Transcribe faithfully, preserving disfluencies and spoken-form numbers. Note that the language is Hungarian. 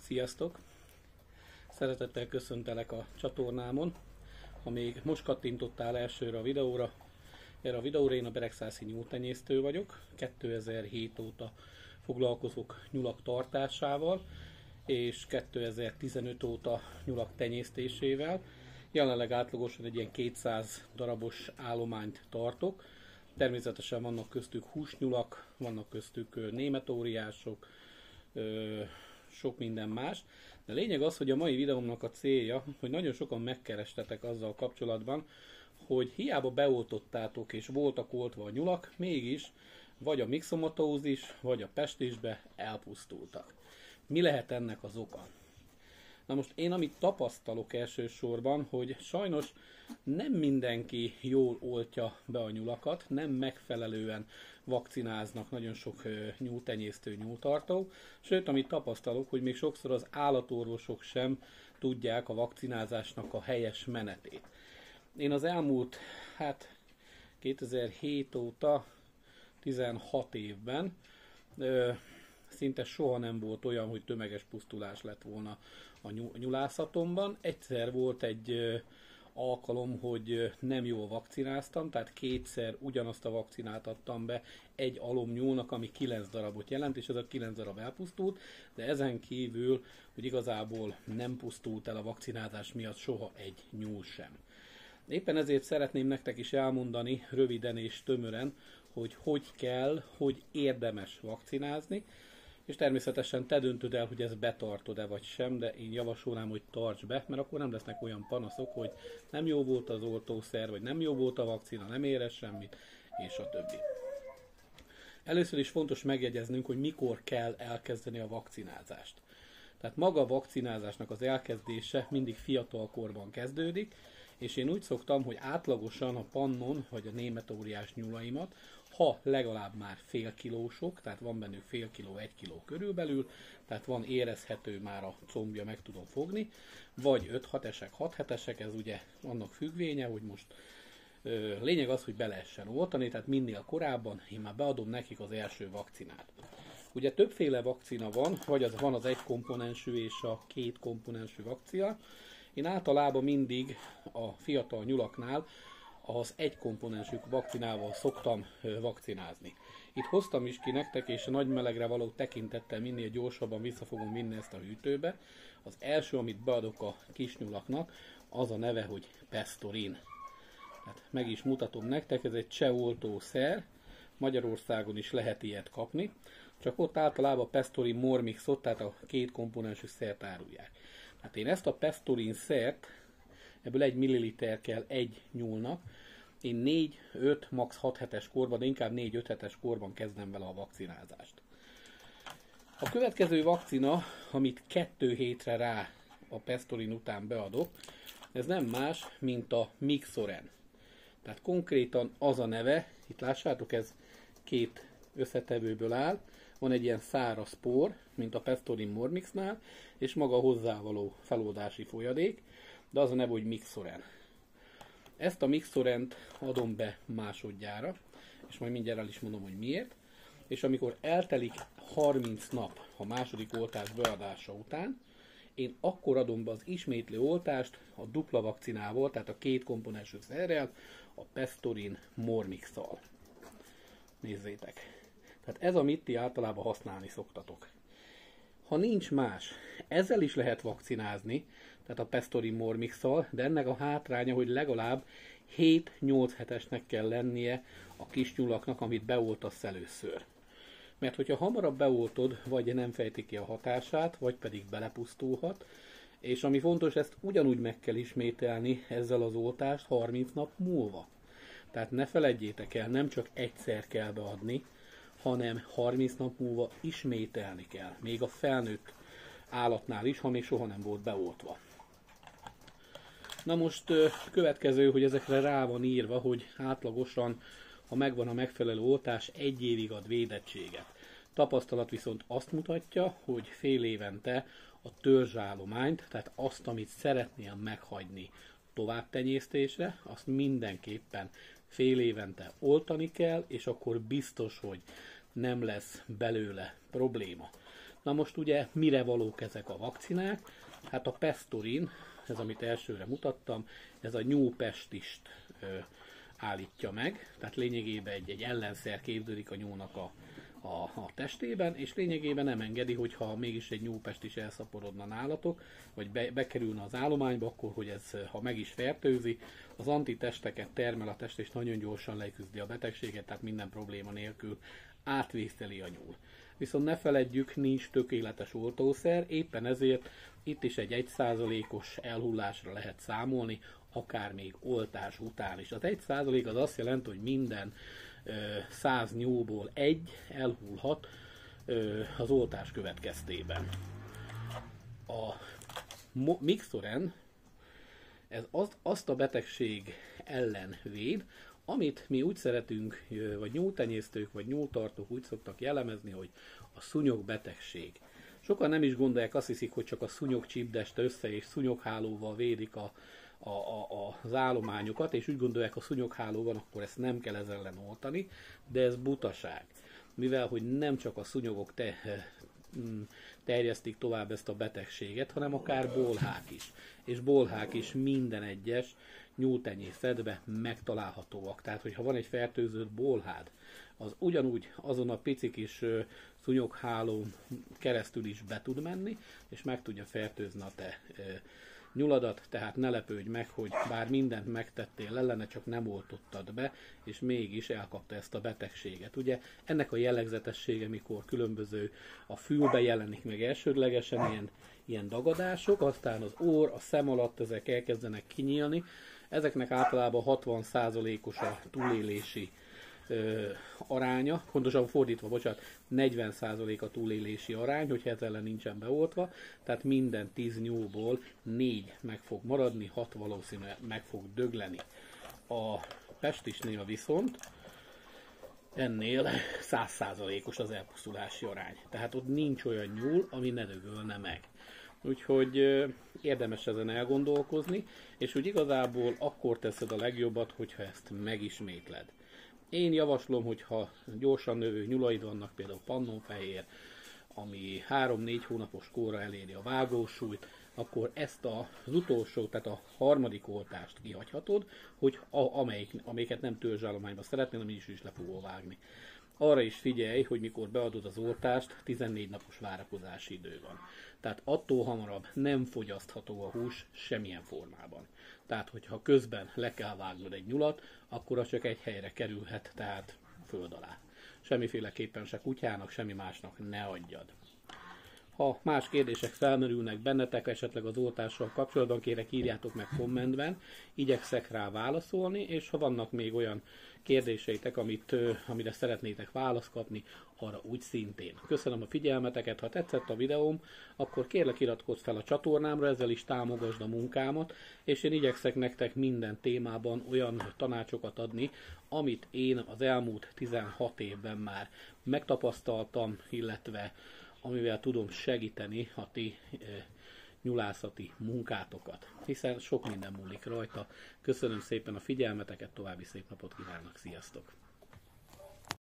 Sziasztok! Szeretettel köszöntelek a csatornámon. Ha még most kattintottál elsőre a videóra, erre a videóra én a beregszászi nyúltenyésztő vagyok. kétezer-hét óta foglalkozok nyulak tartásával, és kétezer-tizenöt óta nyulak tenyésztésével. Jelenleg átlagosan egy ilyen kétszáz darabos állományt tartok. Természetesen vannak köztük húsnyulak, vannak köztük németóriások, sok minden más. De lényeg az, hogy a mai videómnak a célja, hogy nagyon sokan megkerestetek azzal kapcsolatban, hogy hiába beoltottátok és voltak oltva a nyulak, mégis vagy a mixomatózis, vagy a pestisbe elpusztultak. Mi lehet ennek az oka? Na most én amit tapasztalok elsősorban, hogy sajnos nem mindenki jól oltja be a nyulakat, nem megfelelően vakcináznak nagyon sok nyúltenyésztő, nyúltartó, sőt amit tapasztalok, hogy még sokszor az állatorvosok sem tudják a vakcinázásnak a helyes menetét. Én az elmúlt, hát kétezer-hét óta tizenhat évben ö, szinte soha nem volt olyan, hogy tömeges pusztulás lett volna a nyulászatomban. Egyszer volt egy ö, alkalom, hogy ö, nem jól vakcináztam, tehát kétszer ugyanazt a vakcinát adtam be egy alomnyúlnak, ami kilenc darabot jelent, és ez a kilenc darab elpusztult, de ezen kívül, hogy igazából nem pusztult el a vakcinázás miatt soha egy nyúl sem. Éppen ezért szeretném nektek is elmondani röviden és tömören, hogy hogy kell, hogy érdemes vakcinázni, és természetesen te döntöd el, hogy ezt betartod-e vagy sem, de én javasolnám, hogy tarts be, mert akkor nem lesznek olyan panaszok, hogy nem jó volt az oltószer, vagy nem jó volt a vakcina, nem érez semmit, és a többi. Először is fontos megjegyeznünk, hogy mikor kell elkezdeni a vakcinázást. Tehát maga a vakcinázásnak az elkezdése mindig fiatal korban kezdődik, és én úgy szoktam, hogy átlagosan a pannon vagy a németóriás nyulaimat, ha legalább már fél kilósok, tehát van bennük fél kiló, egy kiló körülbelül, tehát van érezhető már a combja, meg tudom fogni, vagy öt-hat hetesek, hat hetesek, ez ugye annak függvénye, hogy most ö, lényeg az, hogy be lehessen oltani, tehát minél korábban én már beadom nekik az első vakcinát. Ugye többféle vakcina van, vagy az van az egy komponensű és a két komponensű vakcina. Én általában mindig a fiatal nyulaknál az egy komponensű vakcinával szoktam vakcinázni. Itt hoztam is ki nektek, és a nagy melegre való tekintettel minél gyorsabban vissza fogom vinni ezt a hűtőbe. Az első, amit beadok a kisnyulaknak, az a neve, hogy Pestorin. Hát meg is mutatom nektek, ez egy cseh oltószer, Magyarországon is lehet ilyet kapni, csak ott általában Pestorin Mormixot, tehát a két komponensű szert árulják. Hát én ezt a Pestorin szert, ebből egy milliliter kell egy nyúlnak, én négy, öt, max. hat hetes korban, de inkább négy-öt hetes korban kezdem vele a vakcinázást. A következő vakcina, amit kettő hétre rá a Pestorin után beadok, ez nem más, mint a Mixoren. Tehát konkrétan az a neve, itt lássátok, ez két összetevőből áll, van egy ilyen száraz por, mint a Pestorin Mormixnál, és maga hozzávaló feloldási folyadék, de az a neve, hogy Mixoren. Ezt a Mixorent adom be másodjára, és majd mindjárt el is mondom, hogy miért. És amikor eltelik harminc nap a második oltás beadása után, én akkor adom be az ismétlő oltást a dupla vakcinával, tehát a két komponensű szerrel, a Pestorin Mormix-szal. Nézzétek! Tehát ez, amit ti általában használni szoktatok. Ha nincs más, ezzel is lehet vakcinázni, tehát a Pestorin Mormix-szal, de ennek a hátránya, hogy legalább hét-nyolc hetesnek kell lennie a kisnyulaknak, amit beoltasz először. Mert hogyha hamarabb beoltod, vagy nem fejti ki a hatását, vagy pedig belepusztulhat, és ami fontos, ezt ugyanúgy meg kell ismételni ezzel az oltást harminc nap múlva. Tehát ne feledjétek el, nem csak egyszer kell beadni, hanem harminc nap múlva ismételni kell, még a felnőtt állatnál is, ha még soha nem volt beoltva. Na most következő, hogy ezekre rá van írva, hogy átlagosan, ha megvan a megfelelő oltás, egy évig ad védettséget. Tapasztalat viszont azt mutatja, hogy fél évente a törzsállományt, tehát azt, amit szeretnél meghagyni továbbtenyésztésre, azt mindenképpen fél évente oltani kell, és akkor biztos, hogy nem lesz belőle probléma. Na most ugye mire valók ezek a vakcinák? Hát a Pestorin, ez amit elsőre mutattam, ez a nyúlpestist ö, állítja meg, tehát lényegében egy, egy ellenszer képződik a nyúlnak a, a, a testében, és lényegében nem engedi, hogyha mégis egy nyúlpest is elszaporodna nálatok, vagy be, bekerülne az állományba, akkor, hogy ez, ha meg is fertőzi, az antitesteket termel a test, és nagyon gyorsan leküzdi a betegséget, tehát minden probléma nélkül átvészeli a nyúl. Viszont ne feledjük, nincs tökéletes oltószer, éppen ezért itt is egy egy százalékos elhullásra lehet számolni, akár még oltás után is. Az egy százalék az azt jelenti, hogy minden ö, száz nyúlból egy elhullhat ö, az oltás következtében. A Mixoren ez az, azt a betegség ellen véd, amit mi úgy szeretünk, vagy nyúltenyésztők, vagy nyúltartók úgy szoktak jellemezni, hogy a szúnyogbetegség. Sokan nem is gondolják, azt hiszik, hogy csak a szúnyog csípdest össze és szúnyoghálóval védik a, a, a, az állományokat, és úgy gondolják, ha szúnyogháló van, akkor ezt nem kell ezzel ellen oltani, de ez butaság. Mivel, hogy nem csak a szúnyogok te, terjesztik tovább ezt a betegséget, hanem akár bolhák is. És bolhák is minden egyes nyúltenyészetben megtalálhatóak. Tehát, hogyha van egy fertőzött bolhád, az ugyanúgy azon a pici kis szúnyoghálón keresztül is be tud menni, és meg tudja fertőzni a te nyuladat, tehát ne lepődj meg, hogy bár mindent megtettél ellene, csak nem oltottad be, és mégis elkapta ezt a betegséget. Ugye ennek a jellegzetessége, mikor különböző a fülbe jelenik meg elsődlegesen ilyen, ilyen dagadások, aztán az orr, a szem alatt ezek elkezdenek kinyílni. Ezeknek általában hatvan százalékos a túlélési ö, aránya, pontosan fordítva, bocsánat, negyven százalék a túlélési arány, hogyha ez ellen nincsen beoltva, tehát minden tíz nyúlból négy meg fog maradni, hat valószínűleg meg fog dögleni. A pestisnél viszont ennél száz százalékos az elpusztulási arány, tehát ott nincs olyan nyúl, ami ne dögölne meg. Úgyhogy érdemes ezen elgondolkozni, és úgy igazából akkor teszed a legjobbat, hogyha ezt megismétled. Én javaslom, hogyha gyorsan növő nyulaid vannak, például pannonfehér, ami három-négy hónapos korra eléri a vágósúlyt, akkor ezt az utolsó, tehát a harmadik oltást kihagyhatod, hogy a, amelyik, amelyiket nem törzsállományba szeretnél, ami is, is le fogol vágni. Arra is figyelj, hogy mikor beadod az oltást, tizennégy napos várakozási idő van. Tehát attól hamarabb nem fogyasztható a hús semmilyen formában. Tehát, hogyha közben le kell vágnod egy nyulat, akkor az csak egy helyre kerülhet, tehát föld alá. Semmiféleképpen se kutyának, semmi másnak ne adjad. Ha más kérdések felmerülnek bennetek, esetleg az oltással kapcsolatban, kérek írjátok meg kommentben, igyekszek rá válaszolni, és ha vannak még olyan kérdéseitek, amit, amire szeretnétek választ kapni, arra úgy szintén. Köszönöm a figyelmeteket, ha tetszett a videóm, akkor kérlek iratkozz fel a csatornámra, ezzel is támogasd a munkámat, és én igyekszek nektek minden témában olyan tanácsokat adni, amit én az elmúlt tizenhat évben már megtapasztaltam, illetve amivel tudom segíteni a ti e, nyulászati munkátokat, hiszen sok minden múlik rajta. Köszönöm szépen a figyelmeteket, további szép napot kívánok, sziasztok!